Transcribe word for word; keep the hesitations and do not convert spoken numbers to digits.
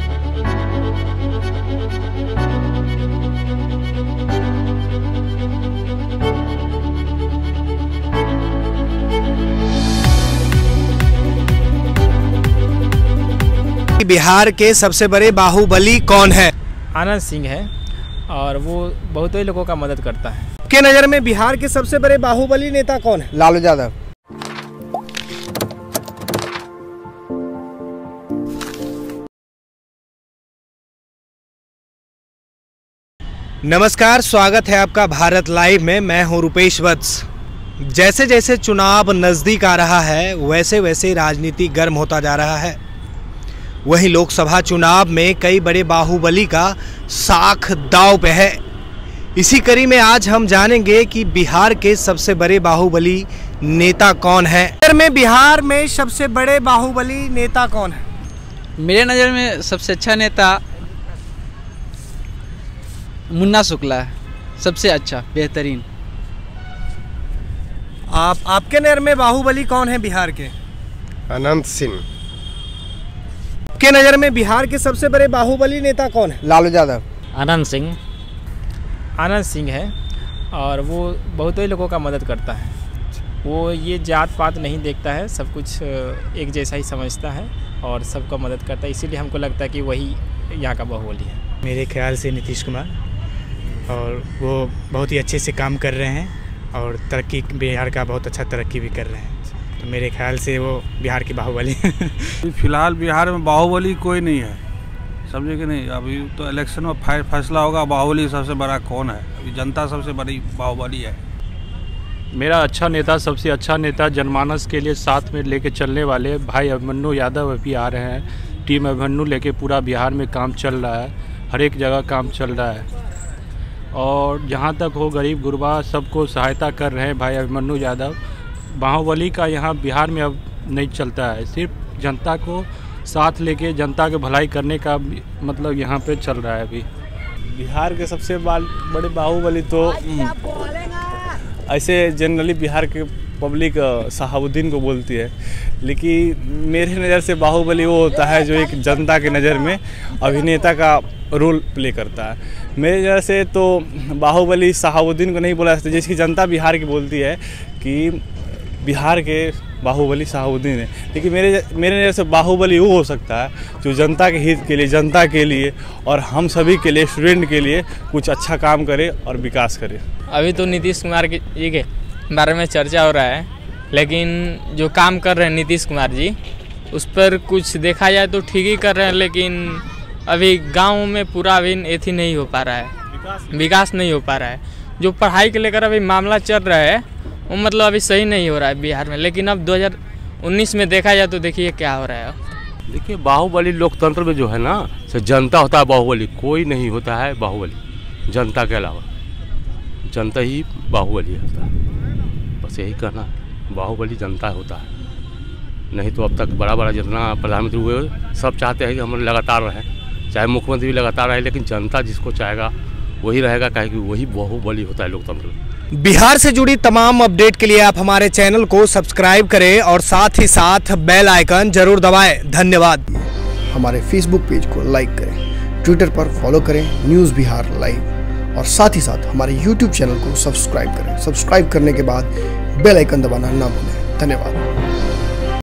बिहार के सबसे बड़े बाहुबली कौन है? आनंद सिंह है और वो बहुत ही लोगों का मदद करता है। आपके नज़र में बिहार के सबसे बड़े बाहुबली नेता कौन है? लालू यादव। नमस्कार, स्वागत है आपका भारत लाइव में। मैं हूं रुपेश वत्स। जैसे जैसे चुनाव नज़दीक आ रहा है वैसे वैसे राजनीति गर्म होता जा रहा है। वहीं लोकसभा चुनाव में कई बड़े बाहुबली का साख दांव पे है। इसी कड़ी में आज हम जानेंगे कि बिहार के सबसे बड़े बाहुबली नेता कौन है। में बिहार में सबसे बड़े बाहुबली नेता कौन है? मेरे नज़र में सबसे अच्छा नेता मुन्ना शुक्ला है, सबसे अच्छा बेहतरीन। आप आपके नज़र में बाहुबली कौन है बिहार के? अनंत सिंह। आपके नज़र में बिहार के सबसे बड़े बाहुबली नेता कौन है? लालू यादव। आनंद सिंह आनंद सिंह है और वो बहुत ही लोगों का मदद करता है। वो ये जात पात नहीं देखता है, सब कुछ एक जैसा ही समझता है और सबका मदद करता है। इसीलिए हमको लगता है कि वही यहाँ का बाहुबली है। मेरे ख्याल से नीतीश कुमार, और वो बहुत ही अच्छे से काम कर रहे हैं और तरक्की, बिहार का बहुत अच्छा तरक्की भी कर रहे हैं। तो मेरे ख्याल से वो बिहार की बाहुबली फिलहाल बिहार में बाहुबली कोई नहीं है, समझे कि नहीं। अभी तो इलेक्शन में फैसला होगा बाहुबली सबसे बड़ा कौन है। अभी जनता सबसे बड़ी बाहुबली है। मेरा अच्छा नेता, सबसे अच्छा नेता, जनमानस के लिए साथ में लेके चलने वाले भाई अभिमन्यु यादव अभी आ रहे हैं। टीम अभिमन्यु लेके पूरा बिहार में काम चल रहा है, हर एक जगह काम चल रहा है और जहाँ तक हो गरीब गुरबा सबको सहायता कर रहे हैं भाई अभिमन्यु यादव। बाहुबली का यहाँ बिहार में अब नहीं चलता है, सिर्फ जनता को साथ लेके जनता के भलाई करने का मतलब यहाँ पे चल रहा है। अभी बिहार के सबसे बड़े बाहुबली तो ऐसे जनरली बिहार के पब्लिक शहाबुद्दीन को बोलती है, लेकिन मेरे नज़र से बाहुबली वो होता है जो एक जनता के नज़र में अभिनेता का रोल प्ले करता है। मेरे नज़र से तो बाहुबली शहाबुद्दीन को नहीं बोला सकता, जिसकी जनता बिहार की बोलती है कि बिहार के बाहुबली शहाबुद्दीन है। लेकिन मेरे मेरे नज़र से बाहुबली वो हो सकता है जो जनता के हित के लिए, जनता के लिए और हम सभी के लिए, स्टूडेंट के लिए कुछ अच्छा काम करे और विकास करे। अभी तो नीतीश कुमार के जी के बारे में चर्चा हो रहा है, लेकिन जो काम कर रहे हैं नीतीश कुमार जी उस पर कुछ देखा जाए तो ठीक ही कर रहे हैं, लेकिन अभी गांव में पूरा अभी एथी नहीं हो पा रहा है, विकास नहीं हो पा रहा है। जो पढ़ाई के लेकर अभी मामला चल रहा है वो मतलब अभी सही नहीं हो रहा है बिहार में, लेकिन अब दो हज़ार उन्नीस में देखा जाए तो देखिए क्या हो रहा है। देखिए बाहुबली लोकतंत्र में जो है ना, से जनता होता है बाहुबली, कोई नहीं होता है बाहुबली जनता के अलावा। जनता ही बाहुबली होता है, बस यही कहना है। बाहुबली जनता होता है, नहीं तो अब तक बड़ा बड़ा जितना प्रधानमंत्री हुए सब चाहते हैं कि हम लगातार रहें, चाहे मुख्यमंत्री भी लगातार रहे, लेकिन जनता जिसको चाहेगा वही रहेगा, काहे कि वही बाहुबली होता है लोकतंत्र में। बिहार से जुड़ी तमाम अपडेट के लिए आप हमारे चैनल को सब्सक्राइब करें और साथ ही साथ बेल आइकन जरूर दबाएं। धन्यवाद। हमारे फेसबुक पेज को लाइक करें, ट्विटर पर फॉलो करें न्यूज़ बिहार लाइव, और साथ ही साथ हमारे यूट्यूब चैनल को सब्सक्राइब करें। सब्सक्राइब करने के बाद बेल आइकन दबाना ना भूलें। धन्यवाद।